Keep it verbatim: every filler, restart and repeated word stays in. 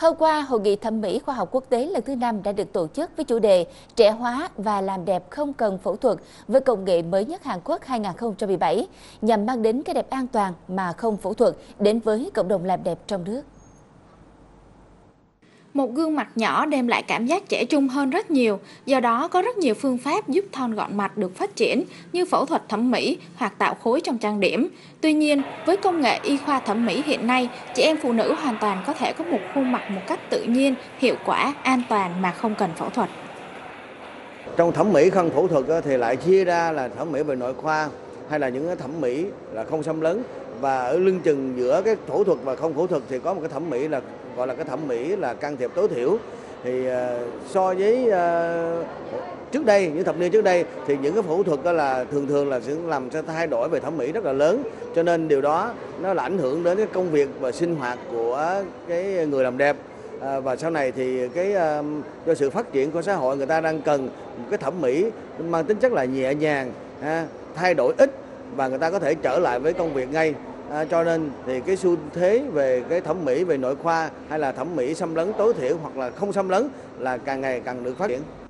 Hôm qua, Hội nghị thẩm mỹ khoa học quốc tế lần thứ năm đã được tổ chức với chủ đề Trẻ hóa và làm đẹp không cần phẫu thuật với công nghệ mới nhất Hàn Quốc hai nghìn không trăm mười bảy, nhằm mang đến cái đẹp an toàn mà không phẫu thuật đến với cộng đồng làm đẹp trong nước. Một gương mặt nhỏ đem lại cảm giác trẻ trung hơn rất nhiều, do đó có rất nhiều phương pháp giúp thon gọn mặt được phát triển như phẫu thuật thẩm mỹ hoặc tạo khối trong trang điểm. Tuy nhiên, với công nghệ y khoa thẩm mỹ hiện nay, chị em phụ nữ hoàn toàn có thể có một khuôn mặt một cách tự nhiên, hiệu quả, an toàn mà không cần phẫu thuật. Trong thẩm mỹ không phẫu thuật thì lại chia ra là thẩm mỹ về nội khoa hay là những cái thẩm mỹ là không xâm lấn, và ở lưng chừng giữa cái phẫu thuật và không phẫu thuật thì có một cái thẩm mỹ là gọi là cái thẩm mỹ là can thiệp tối thiểu. Thì uh, so với uh, trước đây, những thập niên trước đây thì những cái phẫu thuật đó là thường thường là sẽ làm cho thay đổi về thẩm mỹ rất là lớn, cho nên điều đó nó là ảnh hưởng đến cái công việc và sinh hoạt của cái người làm đẹp. À, và sau này thì cái uh, do sự phát triển của xã hội, người ta đang cần một cái thẩm mỹ mang tính chất là nhẹ nhàng, ha, thay đổi ít và người ta có thể trở lại với công việc ngay. À, cho nên thì cái xu thế về cái thẩm mỹ về nội khoa hay là thẩm mỹ xâm lấn tối thiểu hoặc là không xâm lấn là càng ngày càng được phát triển.